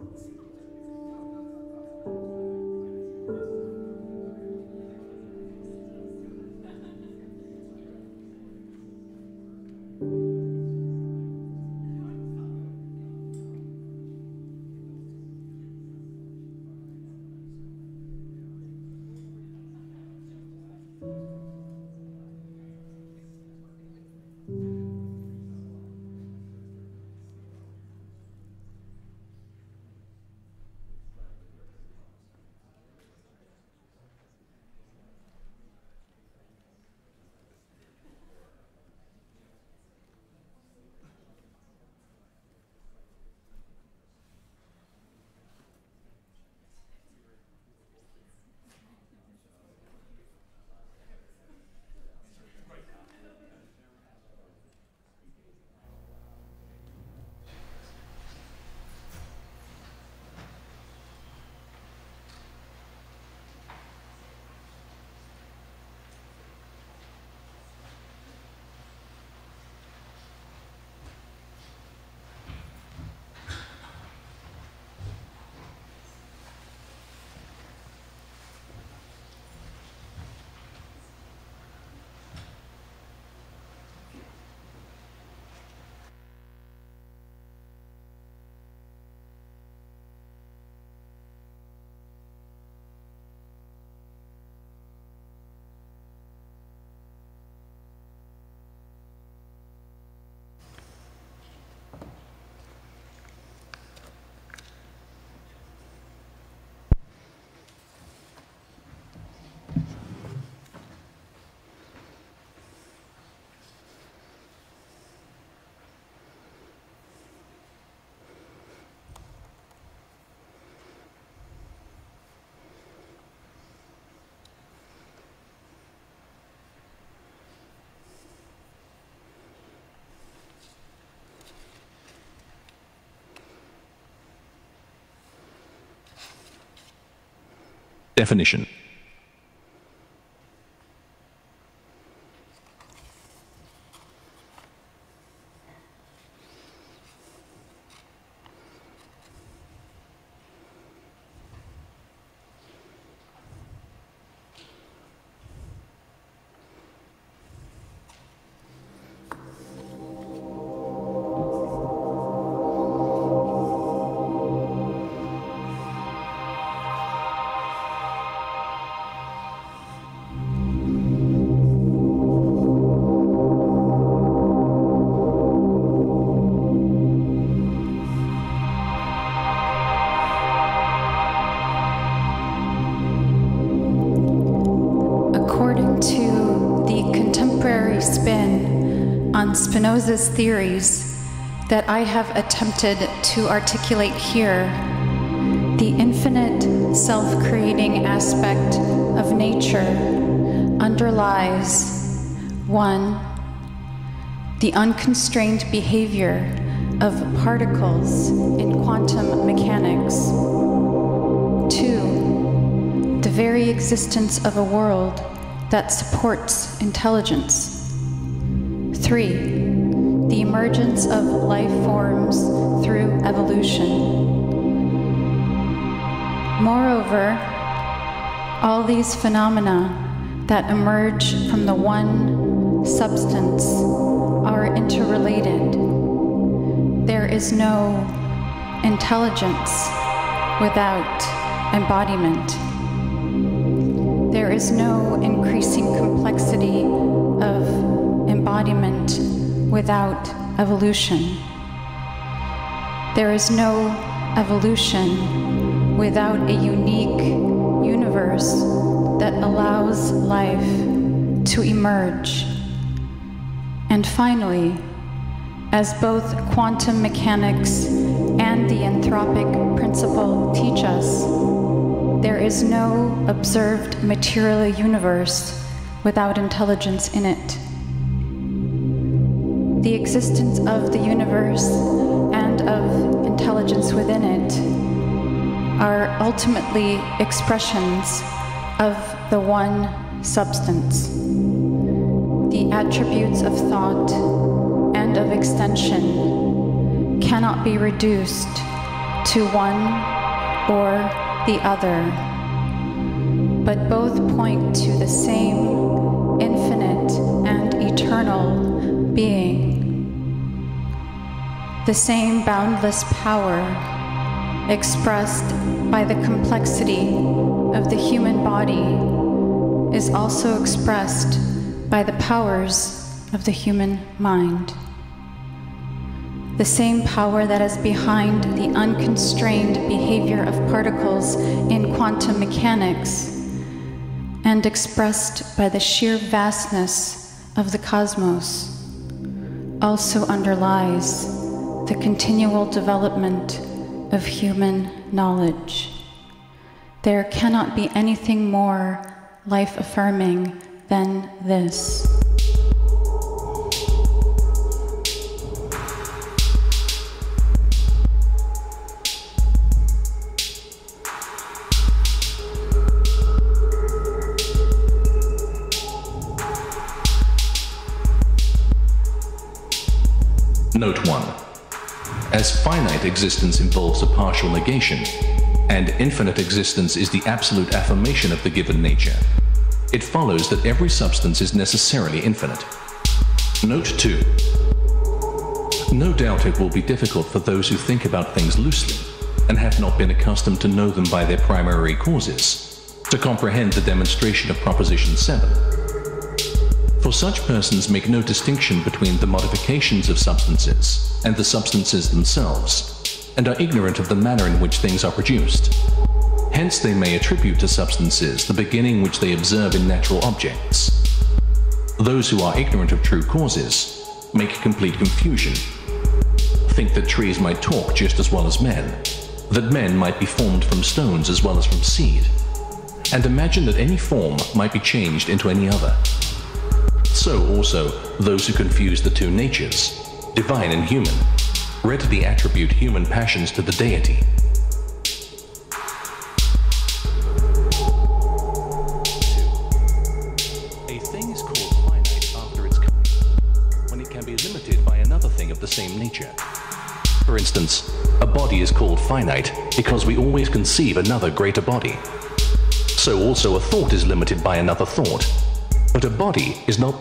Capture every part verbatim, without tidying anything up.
Definition. Spinoza's theories that I have attempted to articulate here, the infinite self-creating aspect of nature underlies, one, the unconstrained behavior of particles in quantum mechanics, two, the very existence of a world that supports intelligence, three, the emergence of life forms through evolution. Moreover, all these phenomena that emerge from the one substance are interrelated. There is no intelligence without embodiment. There is no increasing complexity of embodiment without evolution. There is no evolution without a unique universe that allows life to emerge. And finally, as both quantum mechanics and the anthropic principle teach us, there is no observed material universe without intelligence in it. The existence of the universe and of intelligence within it are ultimately expressions of the one substance. The attributes of thought and of extension cannot be reduced to one or the other, but both point to the same infinite and eternal being. The same boundless power expressed by the complexity of the human body is also expressed by the powers of the human mind. The same power that is behind the unconstrained behavior of particles in quantum mechanics and expressed by the sheer vastness of the cosmos also underlies the continual development of human knowledge. There cannot be anything more life-affirming than this. Note one. As finite existence involves a partial negation, and infinite existence is the absolute affirmation of the given nature, it follows that every substance is necessarily infinite. Note two. No doubt it will be difficult for those who think about things loosely, and have not been accustomed to know them by their primary causes, to comprehend the demonstration of Proposition seven. For such persons make no distinction between the modifications of substances and the substances themselves, and are ignorant of the manner in which things are produced. Hence they may attribute to substances the beginning which they observe in natural objects. Those who are ignorant of true causes make complete confusion, think that trees might talk just as well as men, that men might be formed from stones as well as from seed, and imagine that any form might be changed into any other. So also, those who confuse the two natures, divine and human, readily attribute human passions to the deity. A thing is called finite after its kind, when it can be limited by another thing of the same nature. For instance, a body is called finite because we always conceive another greater body. So also a thought is limited by another thought. But a body is not.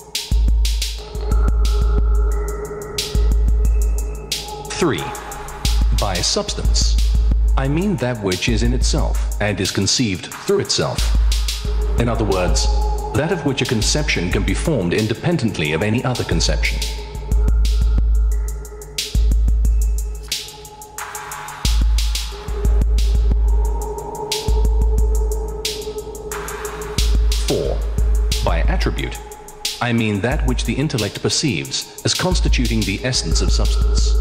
Three. By substance, I mean that which is in itself and is conceived through itself. In other words, that of which a conception can be formed independently of any other conception. Four. By attribute, I mean that which the intellect perceives as constituting the essence of substance.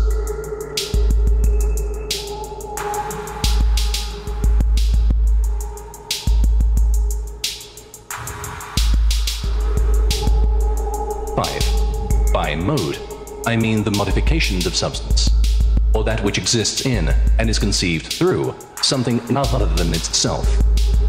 Five. By mode, I mean the modifications of substance, or that which exists in and is conceived through something other than itself.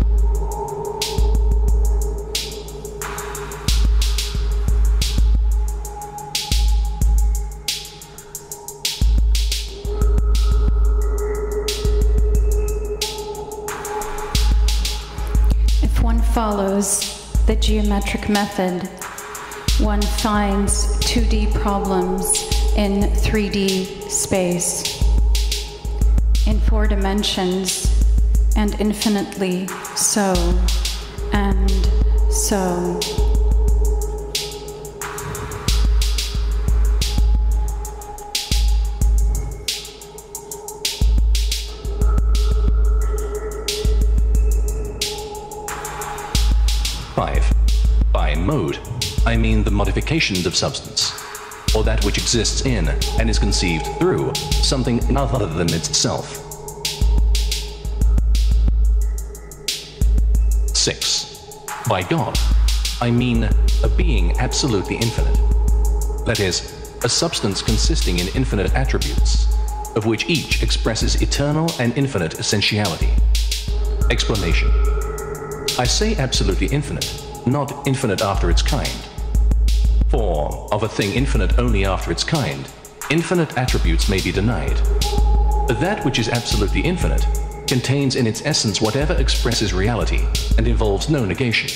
Follows the geometric method, one finds two D problems in three D space, in four dimensions, and infinitely so, and so. Five. By mode, I mean the modifications of substance, or that which exists in and is conceived through something other than itself. Six. By God, I mean a being absolutely infinite. That is, a substance consisting in infinite attributes, of which each expresses eternal and infinite essentiality. Explanation. I say absolutely infinite, not infinite after its kind. For, of a thing infinite only after its kind, infinite attributes may be denied. That which is absolutely infinite contains in its essence whatever expresses reality and involves no negation.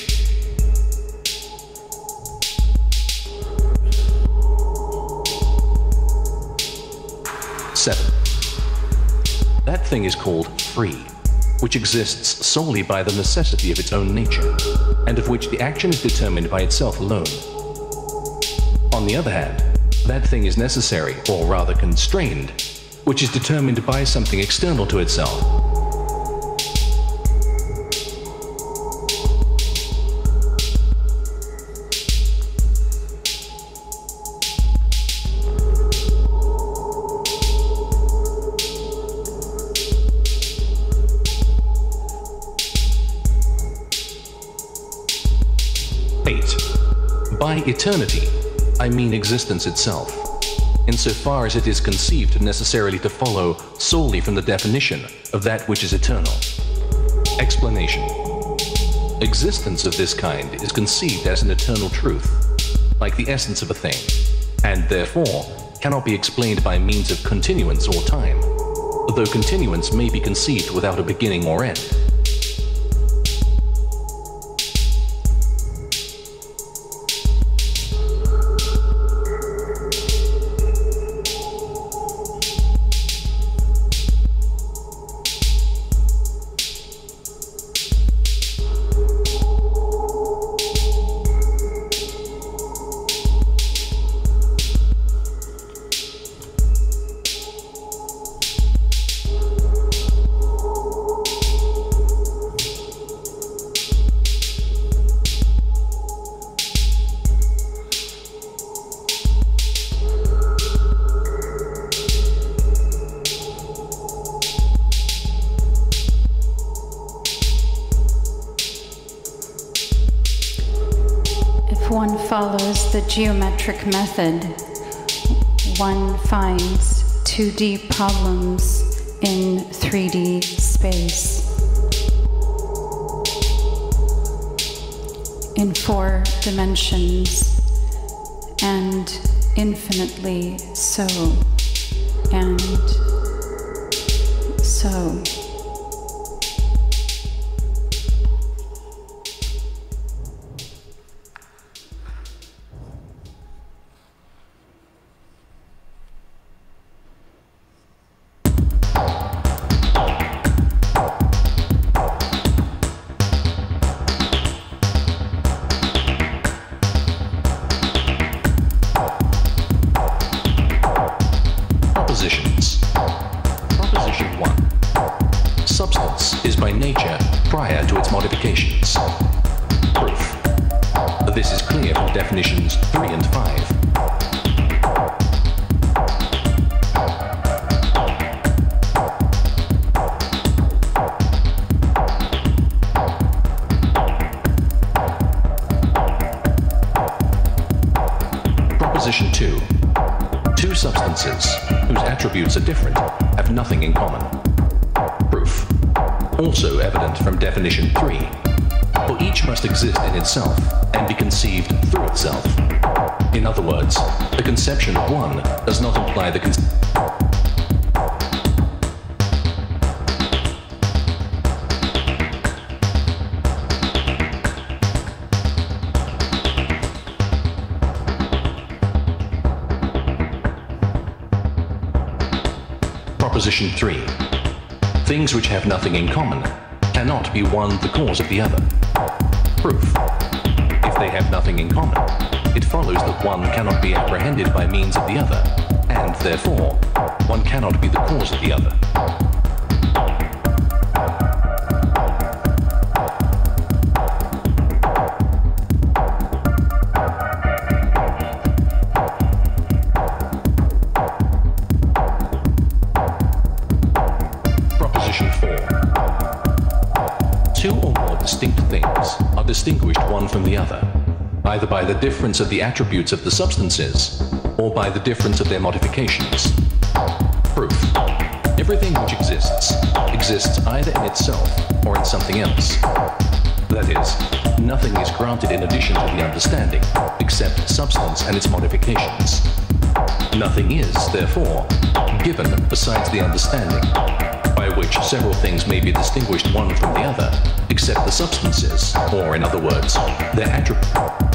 Seven. That thing is called free, which exists solely by the necessity of its own nature, and of which the action is determined by itself alone. On the other hand, that thing is necessary, or rather constrained, which is determined by something external to itself. By eternity, I mean existence itself, insofar as it is conceived necessarily to follow solely from the definition of that which is eternal. Explanation. Existence of this kind is conceived as an eternal truth, like the essence of a thing, and therefore cannot be explained by means of continuance or time, although continuance may be conceived without a beginning or end. Follows the geometric method, one finds two D problems in three D space, in four dimensions, and infinitely so, and so. Are different, have nothing in common. Proof. Also evident from definition three, for each must exist in itself and be conceived through itself. In other words, the conception of one does not imply the con- Proposition three. Things which have nothing in common cannot be one the cause of the other. Proof. If they have nothing in common, it follows that one cannot be apprehended by means of the other, and therefore, one cannot be the cause of the other. Distinguished one from the other, either by the difference of the attributes of the substances or by the difference of their modifications. Proof. Everything which exists, exists either in itself or in something else. That is, nothing is granted in addition to the understanding, except substance and its modifications. Nothing is, therefore, given besides the understanding, by which several things may be distinguished one from the other, except the substances, or in other words, their attributes.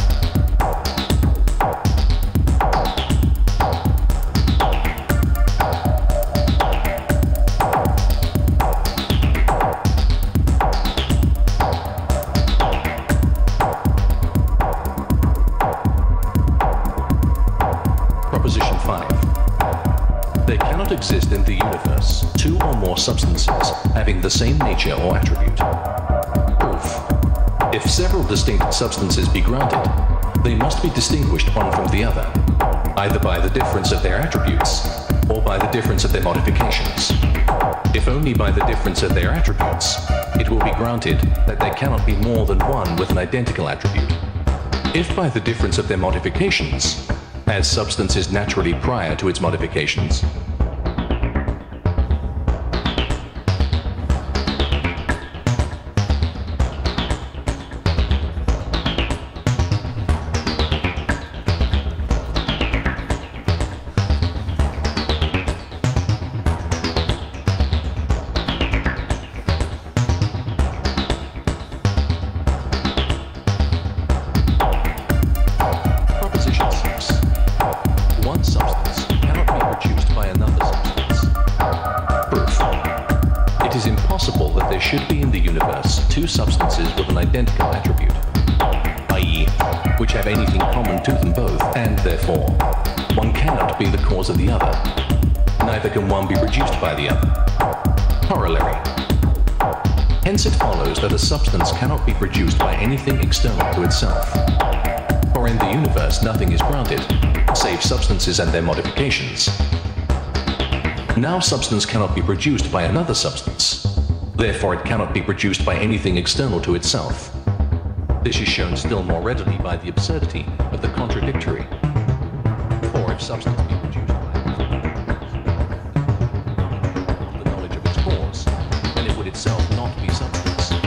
Exist in the universe two or more substances having the same nature or attribute. Proof. If several distinct substances be granted, they must be distinguished one from the other, either by the difference of their attributes or by the difference of their modifications. If only by the difference of their attributes, it will be granted that there cannot be more than one with an identical attribute. If by the difference of their modifications, as substance is naturally prior to its modifications, substances with an identical attribute, that is, which have anything common to them both, and therefore, one cannot be the cause of the other, neither can one be reduced by the other. Corollary. Hence it follows that a substance cannot be produced by anything external to itself. For in the universe nothing is granted, save substances and their modifications. Now substance cannot be produced by another substance. Therefore, it cannot be produced by anything external to itself. This is shown still more readily by the absurdity of the contradictory. For if substance be produced by the knowledge of its cause, then it would itself not be substance.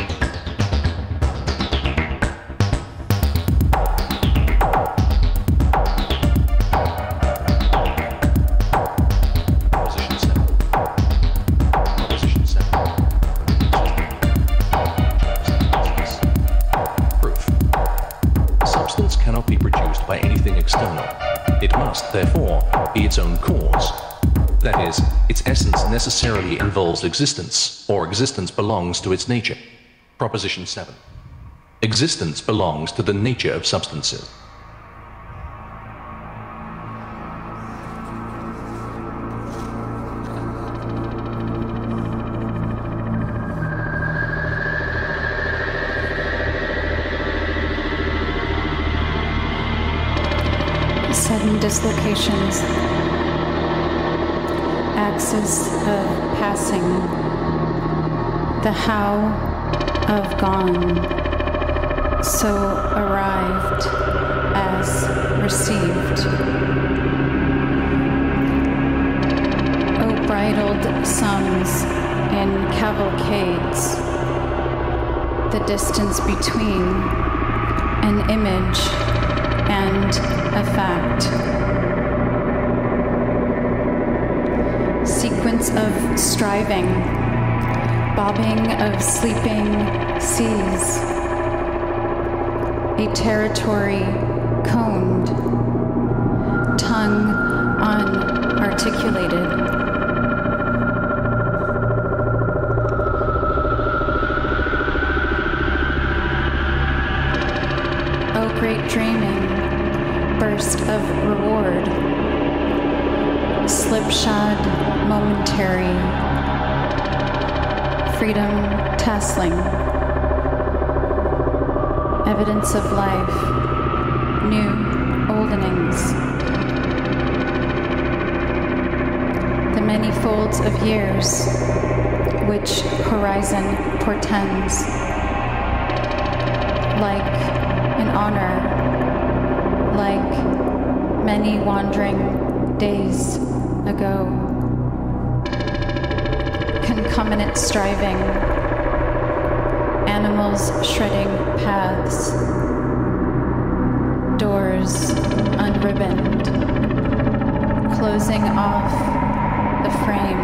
Therefore, be its own cause. That is, its essence necessarily involves existence, or existence belongs to its nature. Proposition seven. Existence belongs to the nature of substances. Sudden dislocations, axis of passing, the how of gone, so arrived as received. O bridled sums in cavalcades, the distance between an image and a fact. Sequence of striving, bobbing of sleeping seas. A territory coned, tongue unarticulated. Oh, great dreaming, burst of reward, slipshod momentary, freedom tasseling, evidence of life, new oldenings, the many folds of years which horizon portends, like an honor, like many wandering days ago. Concomitant striving, animals shredding paths, doors unribboned, closing off the frame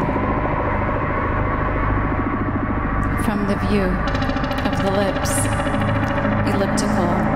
from the view of the lips, elliptical.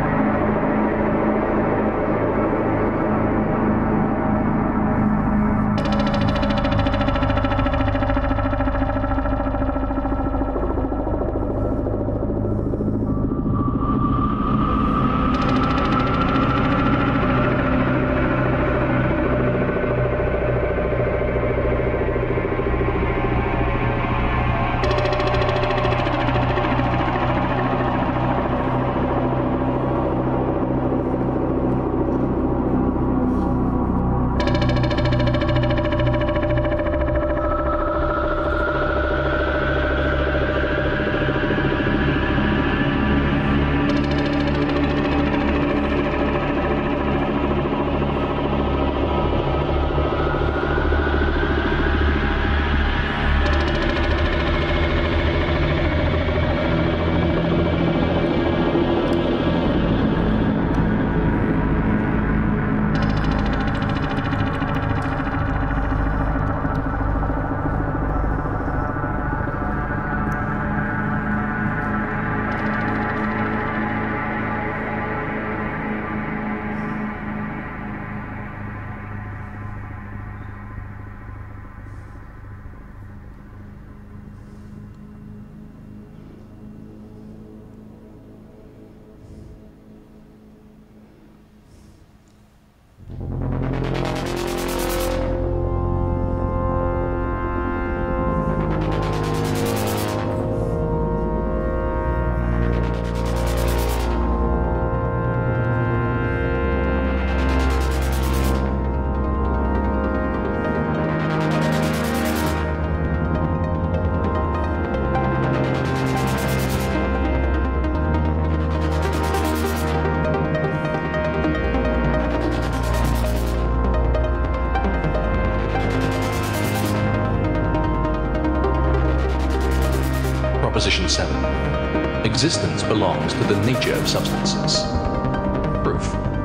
Proposition seven. Existence belongs to the nature of substances. Proof.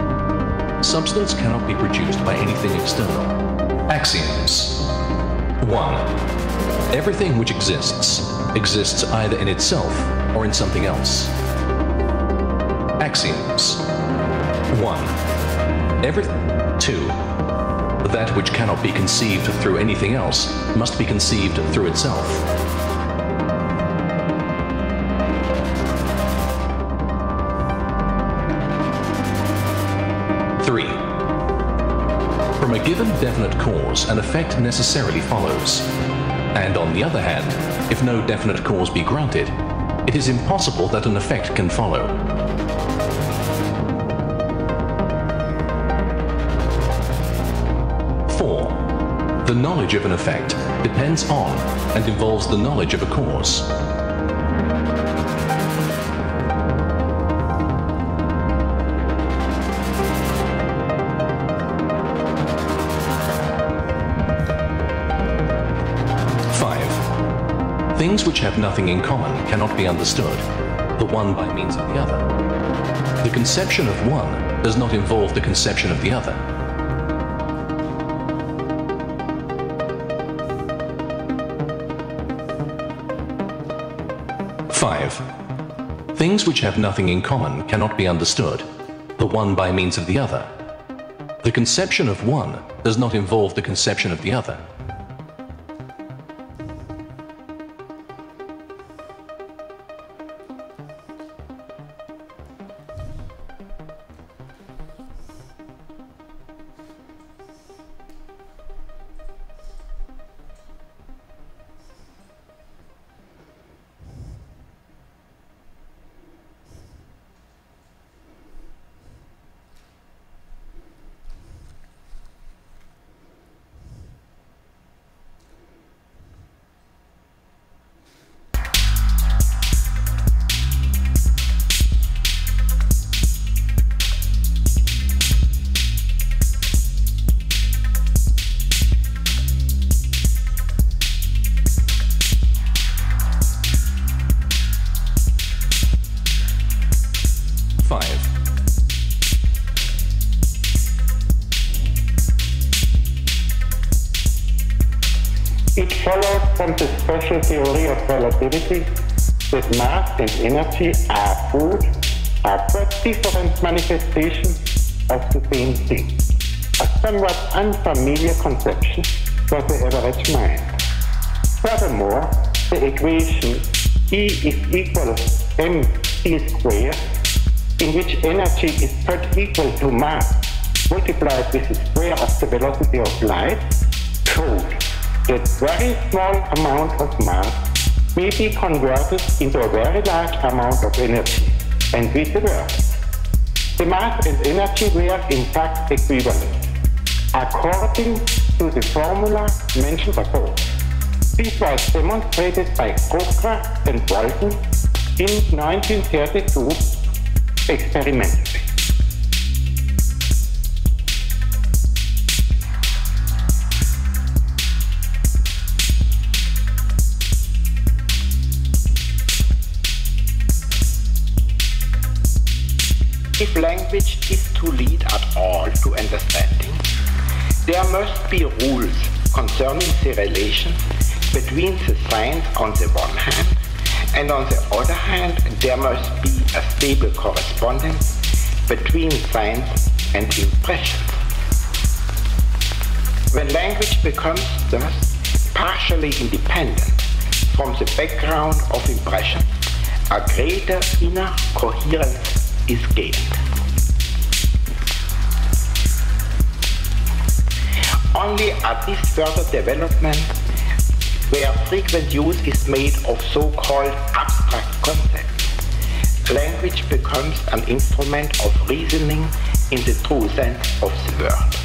Substance cannot be produced by anything external. Axioms. one. Everything which exists, exists either in itself or in something else. Axioms. one. Every... two. That which cannot be conceived through anything else must be conceived through itself. three. From a given definite cause, an effect necessarily follows. And on the other hand, if no definite cause be granted, it is impossible that an effect can follow. four. The knowledge of an effect depends on and involves the knowledge of a cause. Things which have nothing in common cannot be understood, the one by means of the other. The conception of one does not involve the conception of the other. five. Things which have nothing in common cannot be understood, the one by means of the other. The conception of one does not involve the conception of the other. It follows from the special theory of relativity that mass and energy are both are but different manifestations of the same thing, a somewhat unfamiliar conception for the average mind. Furthermore, the equation E is equal mc squared, in which energy is but equal to mass multiplied with the square of the velocity of light, showed that very small amount of mass may be converted into a very large amount of energy, and vice versa. The mass and energy were in fact equivalent, according to the formula mentioned above. This was demonstrated by Kocher and Walton in nineteen thirty-two experimentally. If language is to lead at all to understanding, there must be rules concerning the relation between the signs on the one hand, and on the other hand, there must be a stable correspondence between signs and impressions. When language becomes thus partially independent from the background of impressions, a greater inner coherence is gained. Only at this further development, where frequent use is made of so-called abstract concepts, language becomes an instrument of reasoning in the true sense of the word.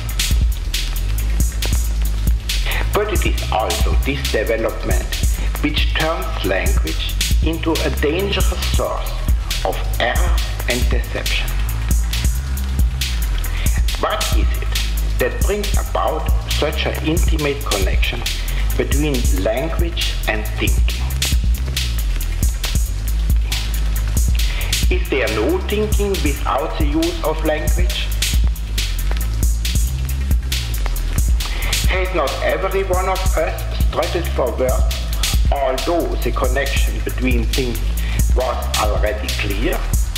But it is also this development which turns language into a dangerous source of error and deception. What is it that brings about such an intimate connection between language and thinking? Is there no thinking without the use of language? Has not every one of us struggled for words, although the connection between things was already clear?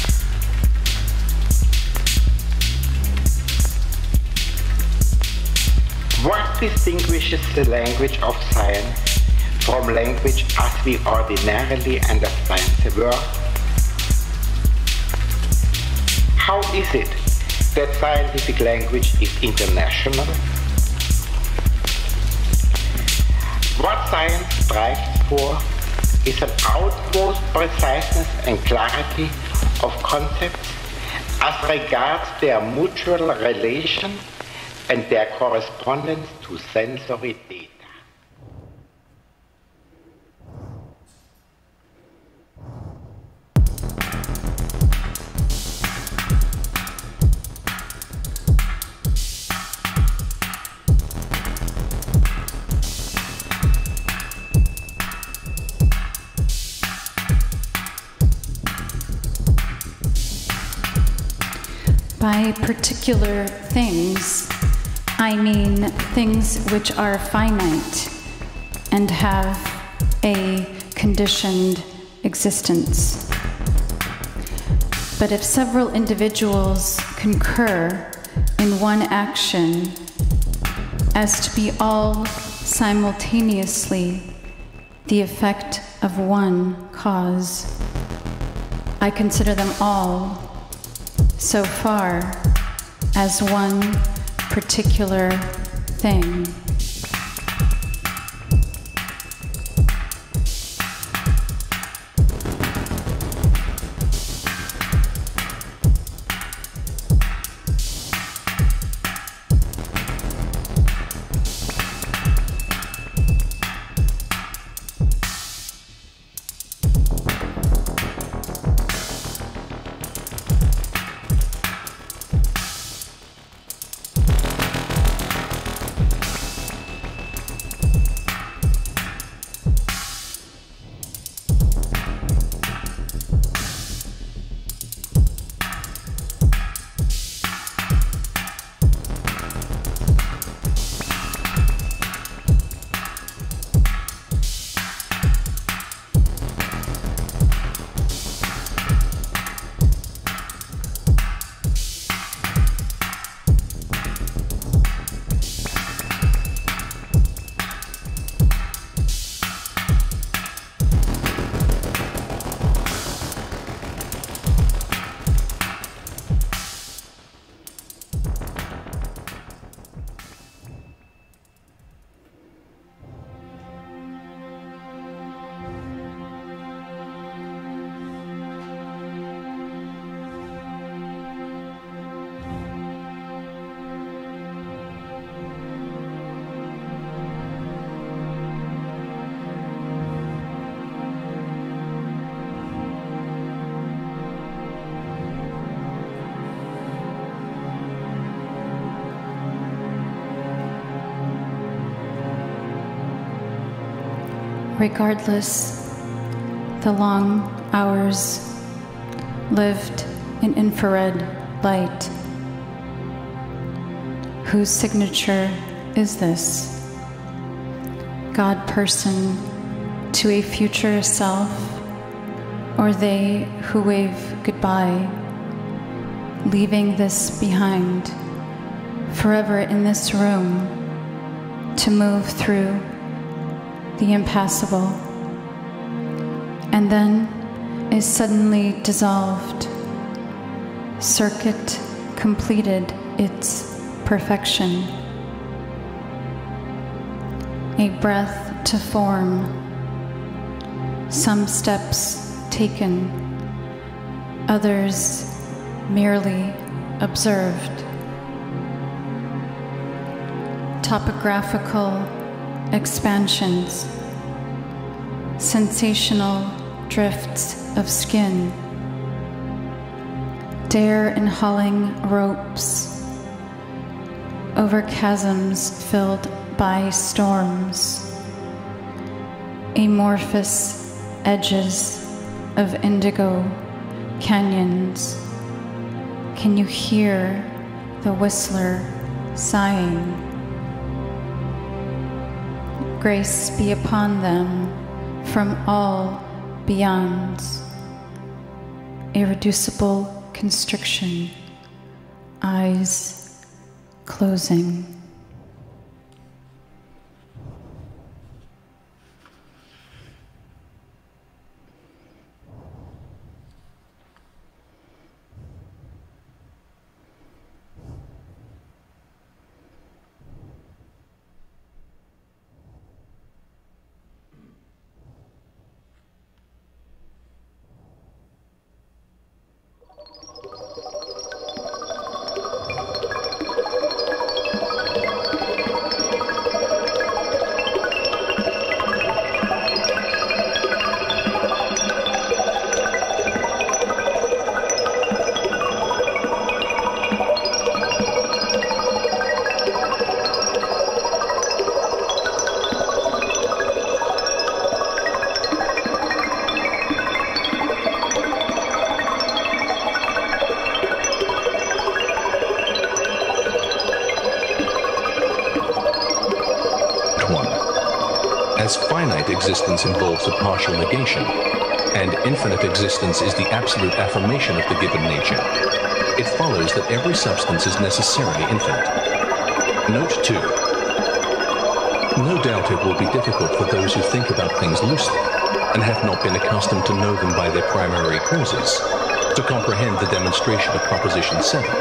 What distinguishes the language of science from language as we ordinarily understand the world? How is it that scientific language is international? What science strives for is an utmost preciseness and clarity of concepts as regards their mutual relation and their correspondence to sensory data. By particular things, I mean things which are finite and have a conditioned existence. But if several individuals concur in one action as to be all simultaneously the effect of one cause, I consider them all so far as one particular thing. regardless the long hours lived in infrared light. Whose signature is this? God person to a future self, or they who wave goodbye, leaving this behind, forever in this room, to move through the impassable, and then is suddenly dissolved, circuit completed its perfection. A breath to form, some steps taken, others merely observed. Topographical expansions, sensational drifts of skin, dare and hauling ropes over chasms filled by storms, amorphous edges of indigo canyons. Can you hear the whistler sighing? Grace be upon them from all beyonds. Irreducible constriction, eyes closing. Existence involves a partial negation, and infinite existence is the absolute affirmation of the given nature. It follows that every substance is necessarily infinite. Note two. No doubt it will be difficult for those who think about things loosely, and have not been accustomed to know them by their primary causes, to comprehend the demonstration of Proposition seven.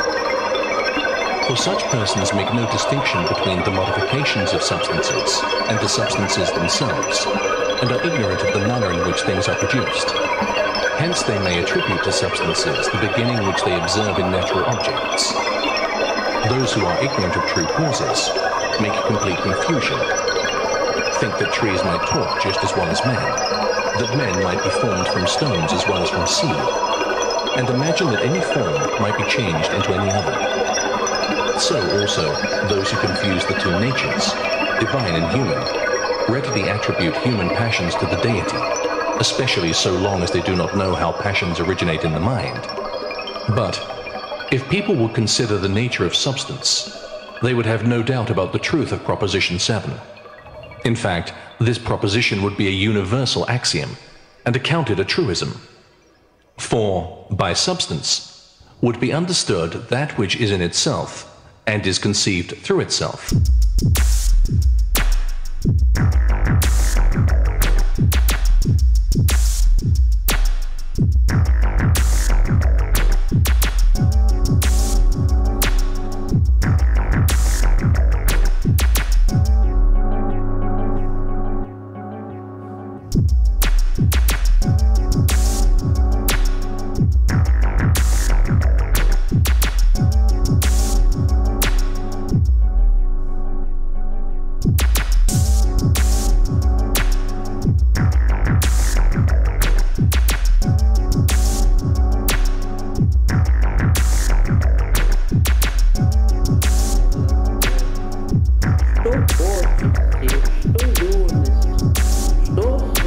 For such persons make no distinction between the modifications of substances and the substances themselves, and are ignorant of the manner in which things are produced. Hence they may attribute to substances the beginning which they observe in natural objects. Those who are ignorant of true causes make complete confusion, think that trees might talk just as well as men, that men might be formed from stones as well as from seed, and imagine that any form might be changed into any other. So also, those who confuse the two natures, divine and human, readily attribute human passions to the deity, especially so long as they do not know how passions originate in the mind. But if people would consider the nature of substance, they would have no doubt about the truth of Proposition seven. In fact, this proposition would be a universal axiom, and accounted a truism. For, by substance, would be understood that which is in itself, and is conceived through itself. Estou forte, estou Jonas, estou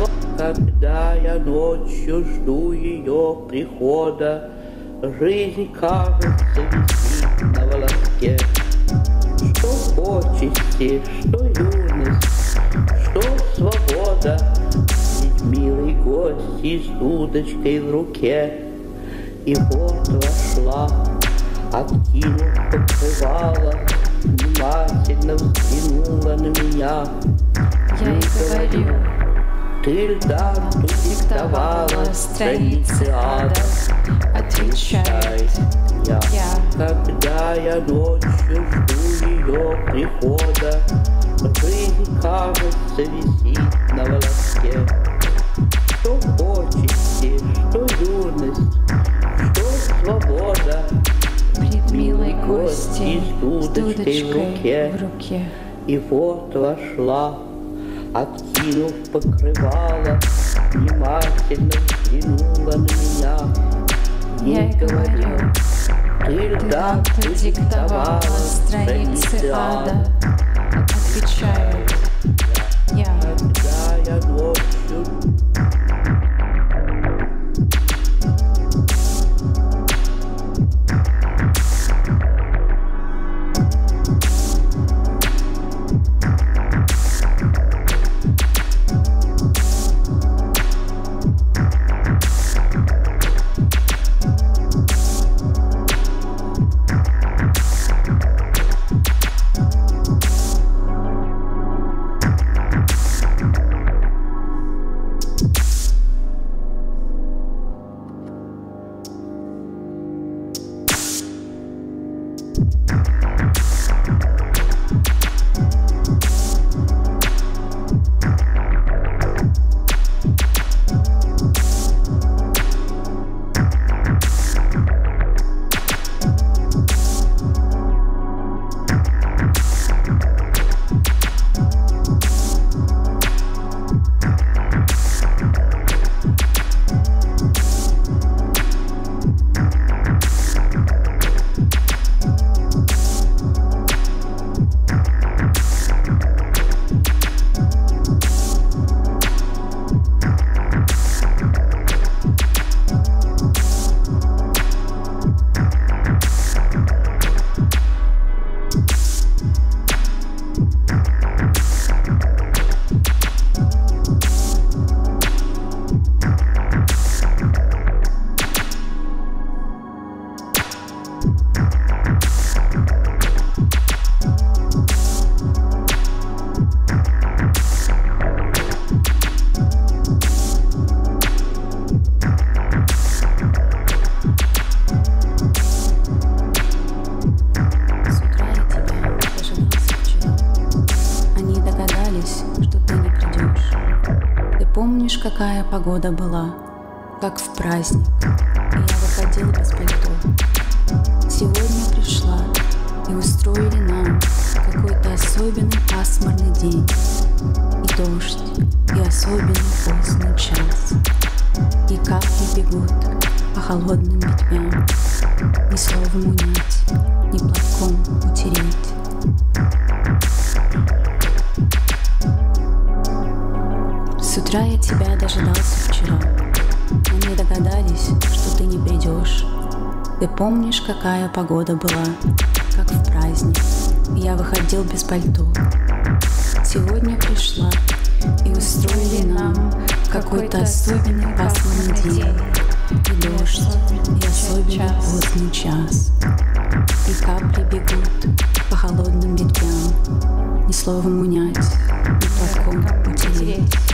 я ночью жду ее прихода, жизнь, кажется, висит на волоске. Что почести, что юность, что свобода, ведь милый гость с удочкой в руке. И вот вошла, откинув покрывало, внимательно взглянула на меня. Я и говорю, ты льдам диктовала страницы ада. Отвечает я, я. Когда я ночью жду ее прихода, жизнь, кажется, висит на волоске. Что почести, что юность, что свобода, пред милой гостьей с дудочкой в руке. в руке. И вот вошла, откинув покрывало, внимательно взглянула на меня. Я и говорю, ты льдам диктовала страницы ада. Отвечает я. Когда я ночью какая погода была, как в праздник, и я выходил без пальто. Сегодня пришла, и устроили нам какой-то особенный пасмурный день, и дождь, и особенный поздний час, и капли бегут по холодным ветвям, ни словом унять, ни платком утереть. С утра я тебя дожидался вчера. Мы не догадались, что ты не придешь. Ты помнишь, какая погода была, как в праздник, и я выходил без пальто. Сегодня пришла, и устроили нам какой-то особенный пасмурный день, и дождь, и особенный поздний час, и капли бегут по холодным ветвям, ни словом унять, ни платком утереть.